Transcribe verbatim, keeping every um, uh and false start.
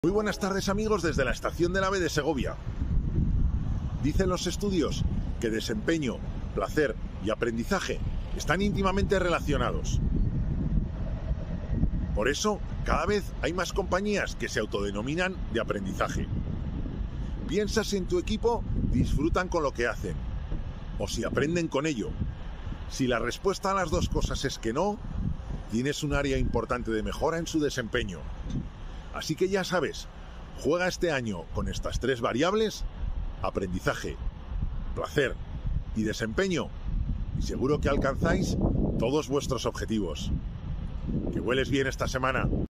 Muy buenas tardes amigos desde la estación del AVE de Segovia. Dicen los estudios que desempeño, placer y aprendizaje están íntimamente relacionados. Por eso, cada vez hay más compañías que se autodenominan de aprendizaje. Piensa si en tu equipo disfrutan con lo que hacen o si aprenden con ello. Si la respuesta a las dos cosas es que no, tienes un área importante de mejora en su desempeño. Así que ya sabes, juega este año con estas tres variables: aprendizaje, placer y desempeño, y seguro que alcanzáis todos vuestros objetivos. Que vueles bien esta semana.